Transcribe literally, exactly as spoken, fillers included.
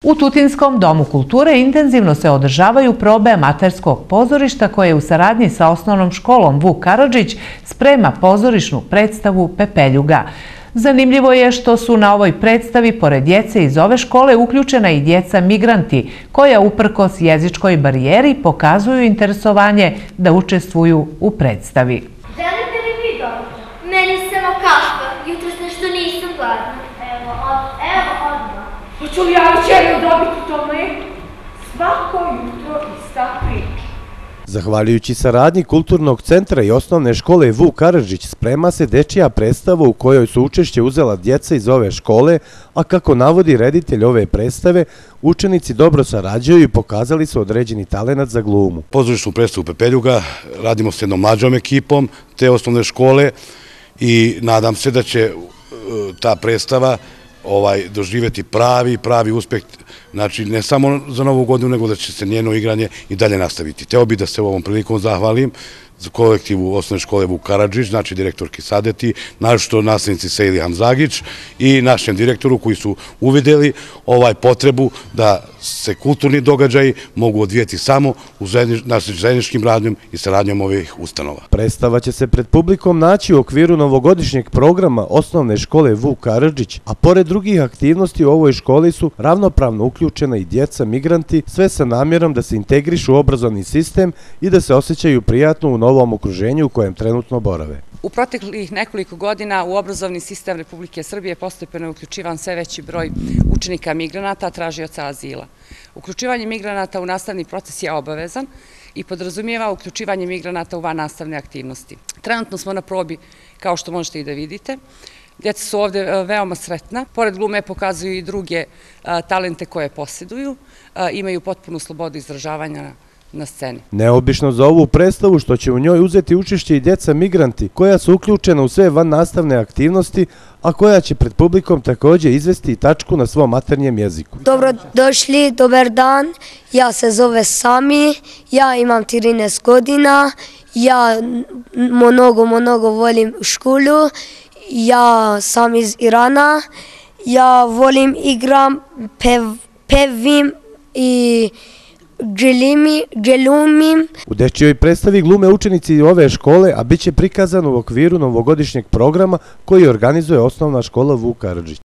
U Tutinskom domu kulture intenzivno se održavaju probe amaterskog pozorišta koje u saradnji sa osnovnom školom Vuk Karadžić sprema pozorišnu predstavu Pepeljuga. Zanimljivo je što su na ovoj predstavi pored djece iz ove škole uključena i djeca migranti koja uprkos jezičkoj barijeri pokazuju interesovanje da učestvuju u predstavi. Želite li vi dobro? Meni samo kaška, jutros nešto nisam gladna. Evo, od, evo odmah. Hoću li ja večeru dobiti to mlijeko? Svako jutro ista priča. Zahvaljujući saradnji Kulturnog centra i osnovne škole Vuk Karadžić sprema se dečija predstava u kojoj su učešće uzela djeca iz ove škole, a kako navodi reditelj ove predstave, učenici dobro sarađuju i pokazali su određeni talenat za glumu. Pozorišnu predstavu Pepeljuga radimo s jednom mlađom ekipom te osnovne škole i nadam se da će ta predstava ovaj doživjeti pravi, pravi uspeh, znači ne samo za novu godinu, nego da će se njeno igranje i dalje nastaviti. Teo bi da se u ovom prilikom zahvalim za kolektivu osnovne škole Vuk Karadžić, znači direktorki Sadeti, naročito nastavnici Sejli Hamzagić i našem direktoru koji su uvidjeli ovaj potrebu da se kulturni događaji mogu odvijeti samo u našim zajedničkim radnjom i saradnjom ovih ustanova. Predstava će se pred publikom naći u okviru novogodišnjeg programa osnovne škole Vuk Karadžić, a pored drugih aktivnosti u ovoj školi su ravnopravno uključena i djeca migranti, sve sa namjerom da se integrišu u obrazovni sistem i da se osjećaju prijatno u novom okruženju u kojem trenutno borave. U proteklih nekoliko godina u obrazovni sistem Republike Srbije postepeno je uključivan sve veći broj učenika migranata, tražioca azila. Uključivanje migranata u nastavni proces je obavezan i podrazumijeva uključivanje migranata u vannastavne aktivnosti. Trenutno smo na probi, kao što možete i da vidite. Djeca su ovdje veoma sretna. Pored glume pokazuju i druge talente koje posjeduju. Imaju potpunu slobodu izražavanja na sceni. Neobično za ovu predstavu što će u njoj uzeti učešće i djeca migranti koja su uključena u sve vannastavne aktivnosti, a koja će pred publikom također izvesti tačku na svom maternjem jeziku. Dobrodošli, dobar dan, ja se zove Sami, ja imam trinaest godina, ja mnogo, mnogo volim školu, ja sam iz Irana, ja volim igram, pev, pevim i Dželumim. U dečijoj predstavi glume učenici ove škole, a bit će prikazan u okviru novogodišnjeg programa koji organizuje osnovna škola Vuk Karadžić.